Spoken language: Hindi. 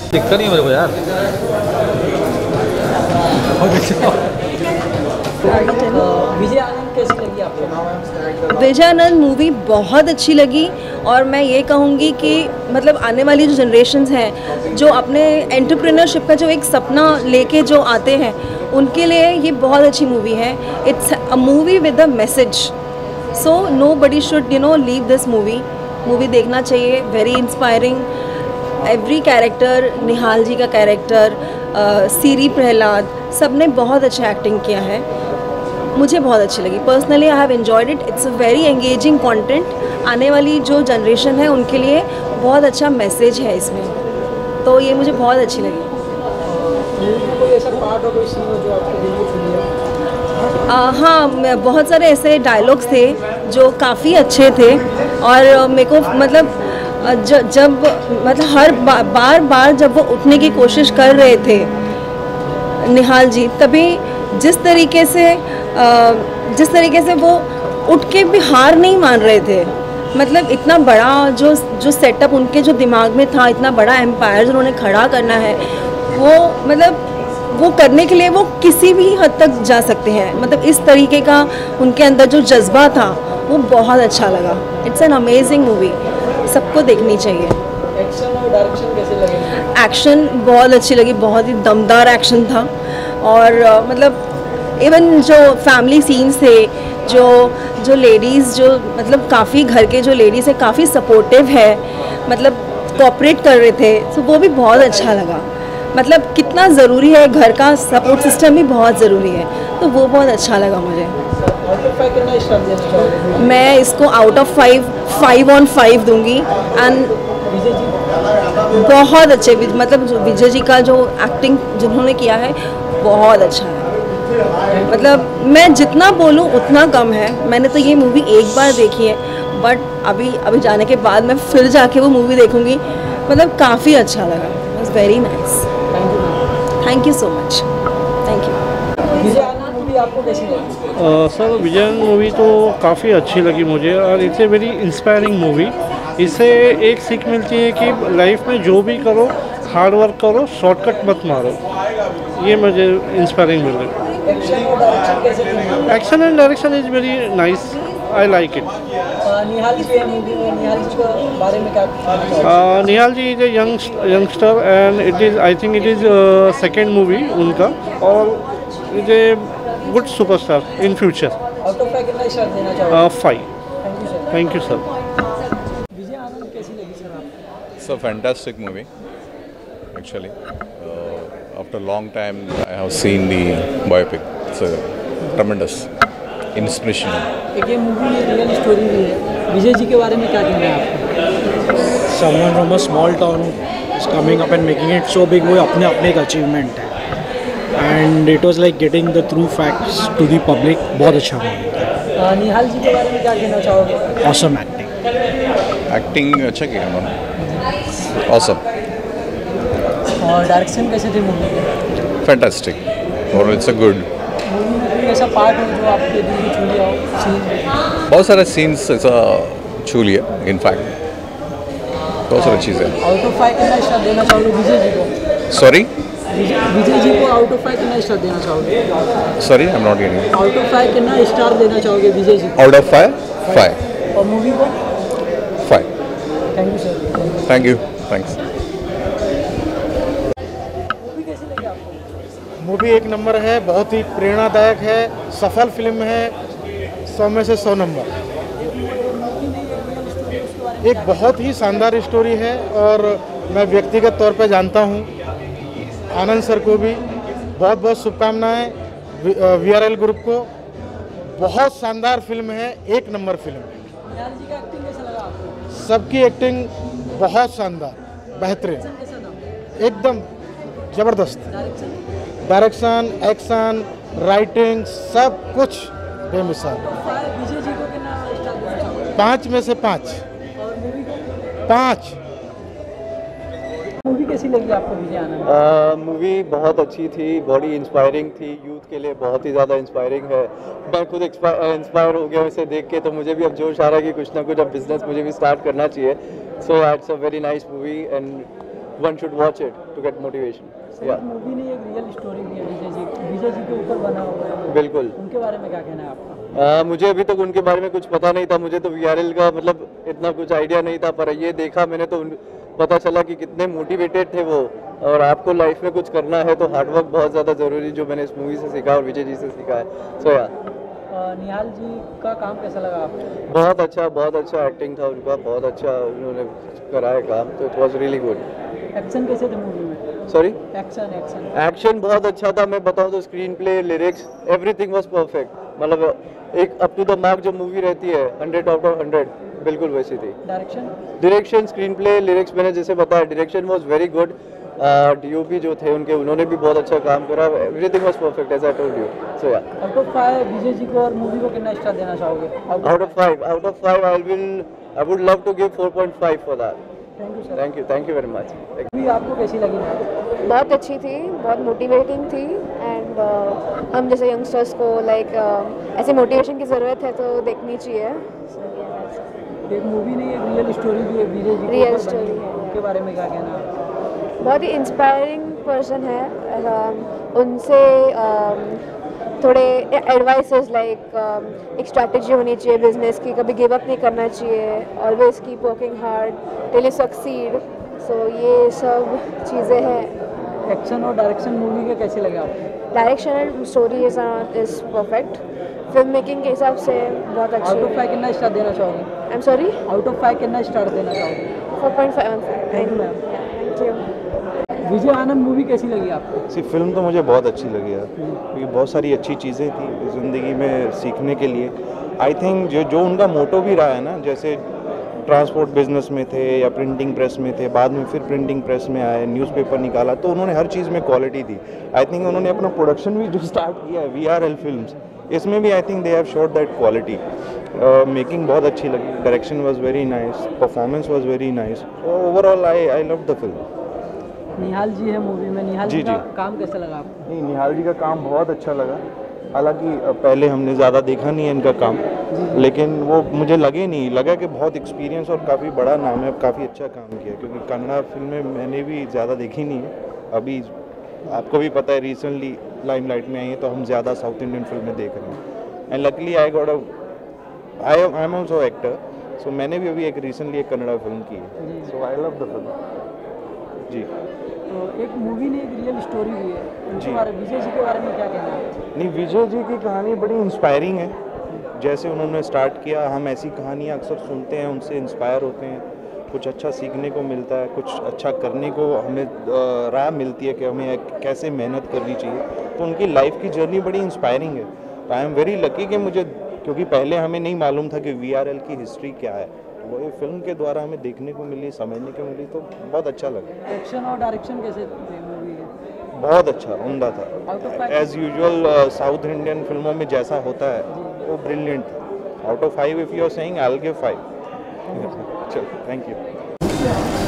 दिखता नहीं है मेरे को यार। विजय आनंद कैसी लगी आपको? विजय आनंद मूवी बहुत अच्छी लगी और मैं ये कहूँगी कि मतलब आने वाली जो जनरेशन्स हैं जो अपने एंटरप्रेन्योरशिप का जो एक सपना लेके जो आते हैं उनके लिए ये बहुत अच्छी मूवी है। It's a movie with a message, so nobody should leave this movie देखना चाहिए। Very inspiring, every character, Nihal ji का कैरेक्टर, सीरी प्रहलाद, सब ने बहुत अच्छा एक्टिंग किया है। मुझे बहुत अच्छी लगी personally, I have enjoyed it. It's a very engaging content. आने वाली जो जनरेशन है उनके लिए बहुत अच्छा मैसेज है इसमें, तो ये मुझे बहुत अच्छी लगी। कोई ऐसा पार्ट हो, कोई सीन हो जो आपको दिल को छू लिया? हाँ, बहुत सारे ऐसे डायलॉग्स थे जो काफ़ी अच्छे थे और मेरे को मतलब जब मतलब हर बार जब वो उठने की कोशिश कर रहे थे निहाल जी, तभी जिस तरीके से वो उठ के भी हार नहीं मान रहे थे। मतलब इतना बड़ा जो सेटअप उनके जो दिमाग में था, इतना बड़ा एम्पायर जो उन्होंने खड़ा करना है, वो मतलब वो करने के लिए वो किसी भी हद तक जा सकते हैं। मतलब इस तरीके का उनके अंदर जो जज्बा था वो बहुत अच्छा लगा। इट्स एन अमेजिंग मूवी, सबको देखनी चाहिए। एक्शन और डायरेक्शन कैसे लगे? एक्शन बहुत अच्छी लगी, बहुत ही दमदार एक्शन था और मतलब इवन जो फैमिली सीन्स थे, जो लेडीज़ जो मतलब काफ़ी घर के जो लेडीज़ है काफ़ी सपोर्टिव है, मतलब कोऑपरेट कर रहे थे, तो वो भी बहुत अच्छा लगा। मतलब कितना ज़रूरी है, घर का सपोर्ट सिस्टम भी बहुत ज़रूरी है, तो वो बहुत अच्छा लगा मुझे। मैं इसको आउट ऑफ 5 on 5 दूंगी। एंड बहुत अच्छे, मतलब विजय जी का जो एक्टिंग जिन्होंने किया है बहुत अच्छा है। मतलब मैं जितना बोलूँ उतना कम है। मैंने तो ये मूवी एक बार देखी है, बट अभी जाने के बाद मैं फिर जाके वो मूवी देखूंगी। मतलब काफ़ी अच्छा लगा, it's very nice. Thank you so much, thank you. Vijay Anand movie आपको कैसी लगी? सर विजय मूवी तो काफ़ी अच्छी लगी मुझे और it's a very inspiring movie. इससे एक सीख मिलती है कि लाइफ में जो भी करो हार्ड वर्क करो, शॉर्टकट मत मारो। ये मुझे इंस्पायरिंग मिल रही है। एक्शन और डायरेक्शन कैसे थी? Action and direction is very nice, I like it. Nihal ji है मूवी में, निहाल जी के बारे में क्या कहना? Nihal ji is a youngster and it is, I think it is second movie उनका और is a good superstar in future. Out of 5 कितना स्टार देना चाहोगे? 5। Thank you sir. Thank you sir. Vijay Anand कैसी लगी सर आपको? It's a fantastic movie, actually. After a long time, I have seen the biopic. It's a tremendous, inspirational. एक ये मूवी में रियल स्टोरी भी है। विजय जी के बारे में क्या कहना है आपको? Someone from a small town is coming up and making it so big, वो अपने एक अचीवमेंट है। And it was like getting the true facts to the public। बहुत अच्छा मूवी। निहाल जी के बारे में क्या कहना चाहोगे? Awesome acting। Acting अच्छा किया उन्होंने। Awesome. और डायरेक्शन कैसे थे मूवी के? Fantastic. और it's a good. मूवी में कोई ऐसा पार्ट हो जो आपके दिल को छू लिया हो? सीन? बहुत सारे scenes ऐसा छू लिया, in fact. बहुत सारी चीज़ें। आउट ऑफ 5 कितना स्टार देना चाहोगे विजय जी को? Sorry? विजय जी को आउट ऑफ 5 कितना स्टार देना चाहोगे? Sorry, I'm not getting it. Out of 5 कितना स्टार देना चाहोगे विजय जी को? Out of 5? 5. और मूवी को? 5. Thank you sir. Thank you. Thanks. Movie कैसी लगी आपको? मूवी एक नंबर है, बहुत ही प्रेरणादायक है, सफल फिल्म है, 100 में से 100 नंबर। एक बहुत ही शानदार स्टोरी है और मैं व्यक्तिगत तौर पर जानता हूँ आनंद सर को भी बहुत बहुत शुभकामनाएं, VRL ग्रुप को। बहुत शानदार फिल्म है, एक नंबर फिल्म है। निहाल जी का एक्टिंग कैसा लगा आपको? सबकी एक्टिंग बहुत शानदार, बेहतरीन, कैसा था? एकदम ज़बरदस्त। डायरेक्शन? डायरेक्शन, एक्शन, राइटिंग, सब कुछ बेमिसाल। विजय जी को कितना स्टार देना चाहोगे? 5 में से 5। और मूवी को? 5। मूवी कैसी लगी आपको विजय आनंद? मूवी बहुत अच्छी थी, बड़ी इंस्पायरिंग थी, यूथ के लिए बहुत ही ज़्यादा इंस्पायरिंग है। मैं खुद इंस्पायर हो गया इसे देख के, तो मुझे भी अब जोश आ रहा है कि कुछ ना कुछ अब बिजनेस मुझे भी स्टार्ट करना चाहिए। So it's a very nice movie and one should watch it to get motivation. Yeah. Movie ने एक रियल स्टोरी भी है विजय जी के ऊपर बना हुआ है, बिल्कुल। उनके बारे में क्या कहना है आपका? मुझे अभी तक उनके बारे में कुछ पता नहीं था, मुझे तो VRL का मतलब इतना कुछ आइडिया नहीं था, पर ये देखा मैंने तो पता चला कि कितने मोटिवेटेड थे वो। और आपको लाइफ में कुछ करना है तो हार्डवर्क बहुत ज़्यादा ज़रूरी, जो मैंने इस मूवी से सीखा और विजय जी से सीखा है। सो या निहाल जी का काम कैसा लगा आपको? बहुत अच्छा एक्टिंग था उनका, बहुत अच्छा उन्होंने कराया काम, तो it was really good. Action कैसे थे मूवी में? सॉरी? एक्शन बहुत अच्छा था। मैं बताऊं तो screenplay, lyrics, everything was perfect. मतलब एक अप टू द मार्क जो मूवी रहती है 100 आउट ऑफ 100 बिल्कुल वैसी थी। डायरेक्शन, स्क्रीन प्ले, लिरिक्स, मैंने जैसे बताया direction was very good. DOP जो थे उनके, उन्होंने भी बहुत अच्छा काम करा। Everything was perfect as I told you. So yeah out of 5 Vijay ji को और मूवी को कितना स्टार देना चाहोगे? Out of 5 I would love to give 4.5 for that. Thank you very much. Movie आपको कैसी लगी? बहुत अच्छी थी, बहुत मोटिवेटिंग थी। एंड हम जैसे यंगस्टर्स को लाइक ऐसे मोटिवेशन की ज़रूरत है तो देखनी चाहिए। एक मूवी नहीं, एक रियल स्टोरी भी है विजय जी की, रियल स्टोरी है। उनके बारे में क्या कहना है? बहुत ही इंस्पायरिंग पर्सन है। उनसे थोड़े एडवाइसेस लाइक एक स्ट्रैटेजी होनी चाहिए बिजनेस की, कभी गिव अप नहीं करना चाहिए, always keep working hard till you succeed. So ये सब चीज़ें हैं। एक्शन और डायरेक्शन मूवी के कैसे लगे आपको? Direction and story is perfect. Film making के हिसाब से बहुत अच्छी। आउट ऑफ 5 कितना स्टार देना चाहोगे? I am sorry? Out of 5 कितना स्टार देना चाहोगे? 4.5। Thank you ma'am. Thank you. Vijay Anand movie कैसी लगी आपको? सी फिल्म तो मुझे बहुत अच्छी लगी यार, क्योंकि बहुत सारी अच्छी चीज़ें थी ज़िंदगी में सीखने के लिए। आई थिंक जो उनका मोटो भी रहा है ना, जैसे ट्रांसपोर्ट बिजनेस में थे या प्रिंटिंग प्रेस में थे, बाद में फिर प्रिंटिंग प्रेस में आए, न्यूज़पेपर निकाला, तो उन्होंने हर चीज़ में क्वालिटी दी। आई थिंक उन्होंने अपना प्रोडक्शन भी जो स्टार्ट किया है VRL फिल्म्स, इसमें भी I think they have showed that quality. Making बहुत अच्छी लगी, direction was very nice, performance was very nice. Overall I love the film. Nihal ji है मूवी में, निहाल जी का काम कैसा लगा आपको? नहीं, निहाल जी का काम बहुत अच्छा लगा। हालांकि पहले हमने ज़्यादा देखा नहीं है इनका काम, लेकिन वो मुझे लगा कि बहुत एक्सपीरियंस और काफ़ी बड़ा नाम है, काफ़ी अच्छा काम किया। क्योंकि कन्नड़ा फिल्में मैंने भी ज़्यादा देखी नहीं है। अभी आपको भी पता है रिसेंटली लाइमलाइट में आई है, तो हम ज़्यादा साउथ इंडियन फिल्में देख रहे हैं। And luckily I am also actor, so मैंने भी अभी एक रिसेंटली एक कन्नड़ा फिल्म की है। So I love the film जी। तो एक मूवी ने एक रियल स्टोरी भी है, उनके बारे में विजय जी के बारे में क्या कहना है? नहीं, विजय जी की कहानी बड़ी इंस्पायरिंग है। जैसे उन्होंने स्टार्ट किया, हम ऐसी कहानियाँ अक्सर सुनते हैं, उनसे इंस्पायर होते हैं, कुछ अच्छा सीखने को मिलता है, कुछ अच्छा करने को हमें राह मिलती है कि हमें कैसे मेहनत करनी चाहिए। तो उनकी लाइफ की जर्नी बड़ी इंस्पायरिंग है। तो आई एम वेरी लकी कि मुझे, क्योंकि पहले हमें नहीं मालूम था कि VRL की हिस्ट्री क्या है, वो ये फिल्म के द्वारा हमें देखने को मिली, समझने को मिली, तो बहुत अच्छा लगा। एक्शन और डायरेक्शन कैसे थे मूवी के? बहुत अच्छा, उम्दा था। एज यूजुअल साउथ इंडियन फिल्मों में जैसा होता है वो ब्रिलियंट था। Out of 5 if you are saying I will give 5। चलो, थैंक यू।